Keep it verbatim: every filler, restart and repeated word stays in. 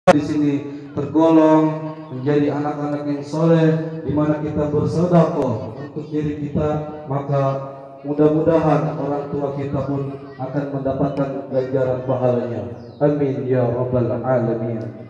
di sini tergolong menjadi anak-anak yang soleh, di mana kita bersedekah untuk diri kita, maka mudah-mudahan orang tua kita pun akan mendapatkan ganjaran pahalanya. Amin ya rabbal alamin.